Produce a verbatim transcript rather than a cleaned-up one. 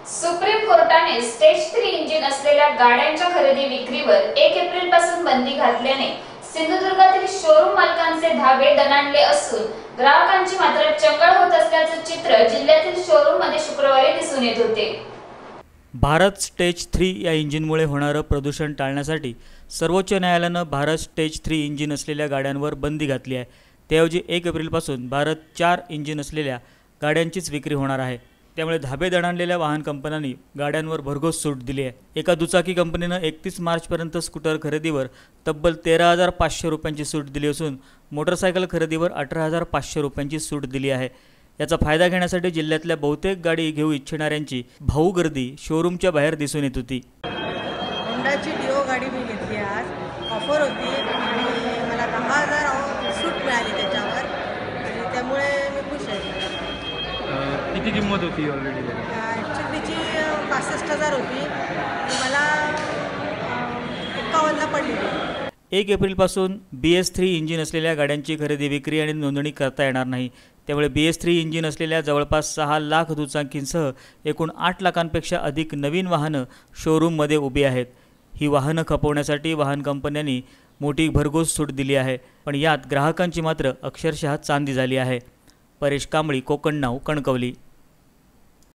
Supreme कोर्टाने stage three engine असलेल्या गाड्यांच्या खरेदी विक्रीवर एक एप्रिल पासून बंदी घातल्याने सिंधुदुर्गातील शोरूम मालकांचे धाबे दणाणले असून ग्राहकांची मात्र चंगळ होत असल्याचे चित्र जिल्ह्यातील शोरूम मध्ये शुक्रवारी दिसून येत होते। भारत स्टेज थ्री या इंजिनमुळे होणारे प्रदूषण टाळण्यासाठी सर्वोच्च न्यायालयाने भारत स्टेज थ्री इंजिन असलेल्या गाड्यांवर बंदी घातली आहे। त्याऐवजी एक एप्रिल पासून भारत चार इंजिन असलेल्या गाड्यांचीच विक्री होणार आहे। त्यामुळे धाबे दणाणलेल्या वाहन कंपन्यांनी गाड्यांवर भरघोस सूट दिली आहे। एका दुचाकी कंपनीने एकतीस मार्चपर्यंत स्कूटर खरेदीवर तब्बल तेरा हजार पाचशे रुपयांची सूट दिली असून मोटरसायकल खरेदीवर अठरा हजार पाचशे रुपयांची सूट दिली आहे। याचा फायदा घेण्यासाठी जिल्ह्यातल्या बहुतेक गाडी घेऊ इच्छिणाऱ्यांची भाऊ गर्दी शोरूमच्या बाहेर दिसून येत होती। होंडाची डिओ गाडी मी घेतली, आज ऑफर होती आणि मला दहा हजार सूट मिळाली त्याच्यावर आणि त्यामुळे मी खुश आहे। किती किंमत होती ऑलरेडी? ॲक्च्युली तिची पासष्ट हजार होती, मला एकावन्नला पडली। एक एप्रिलपासून बी एस थ्री इंजिन असलेल्या गाड्यांची खरेदी विक्री आणि नोंदणी करता येणार नाही। त्यामुळे बी एस थ्री इंजिन असलेल्या जवळपास सहा लाख दुचाकींसह एकूण आठ लाखांपेक्षा अधिक नवीन वाहनं शोरूममध्ये उभी आहेत। ही वाहनं खपवण्यासाठी वाहन कंपन्यांनी मोठी भरघोस सूट दिली आहे, पण यात ग्राहकांची मात्र अक्षरशः चांदी झाली आहे। परेश कांबळी, कोकण नाऊ, कणकवली।